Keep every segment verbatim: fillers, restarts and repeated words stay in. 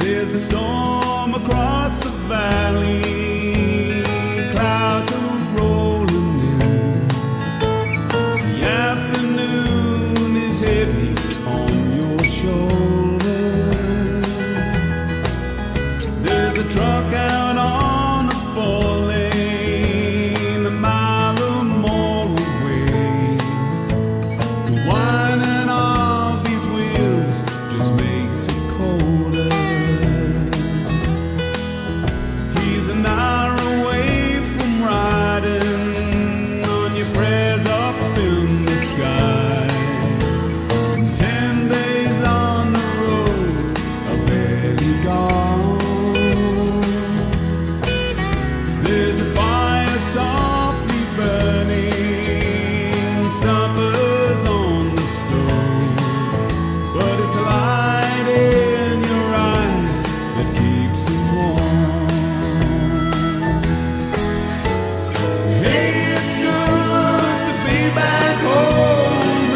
There's a storm across the valley, clouds are rolling in. The afternoon is heavy on your shoulders. There's a truck out on the four lane, a mile or more away. The whining of these wheels just makes it colder. He's an hour away from riding on your prayers up in the sky. And ten days on the road are barely gone. There's a fire softly burning, supper's on the stove, but it's light in your eyes that keeps it warm. Hey, it's good to be back home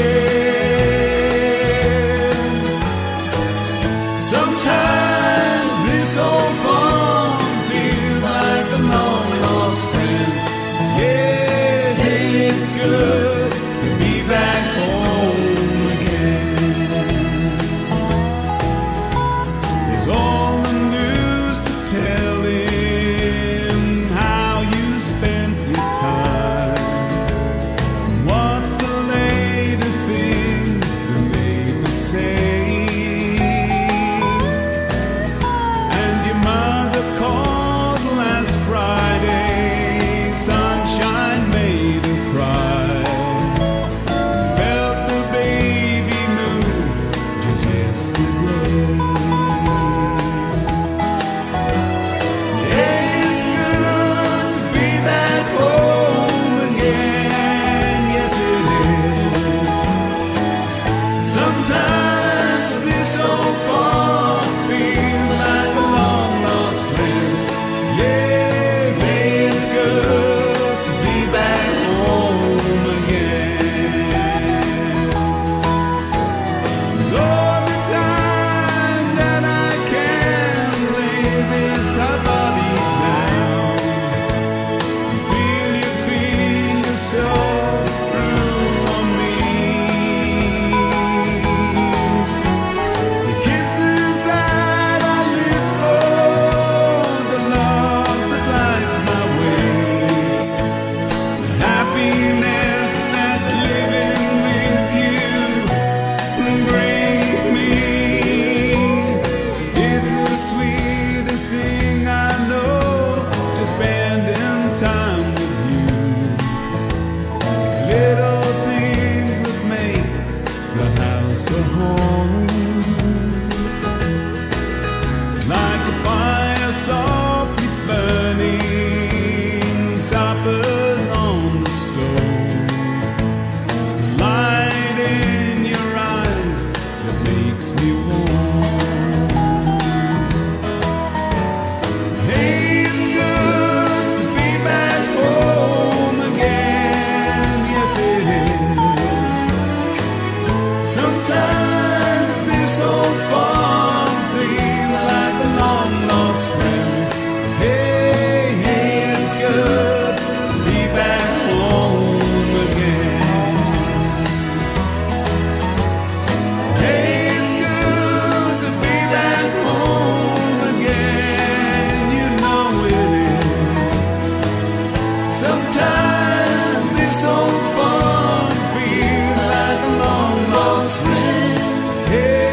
again. Sometimes this old farm feels like a long lost friend. Yes, hey, it's good to be back home again. There's all the news to tell him how you spent your time. What's the latest thing the neighbors say? And your mother called last Friday, sunshine made her cry. Felt the baby move just yesterday. Hey, it's good to be back home again. Yes, it is. Sometimes this old farm feels like a long lost friend. Yes, hey, it's good to be back home again. All the time that I can lay this tight body down and feel your fingers so through on me. The kisses that I live for, the love that lights my way, the happiness that's living with you brings me. It's the sweetest thing I know, just spending time with you. These little things that make the house a home. Like a fire softly burning, supper's on the stove. Light in your eyes that makes me warm. Hey, it's good to be back home again. Yes, it is. Sometimes this old farm feels like a long lost friend. Hey, hey, it's good to be back home again. Hey, it's good to be back home again. You know it is. Sometimes this old farm feels like a long lost friend. Hey,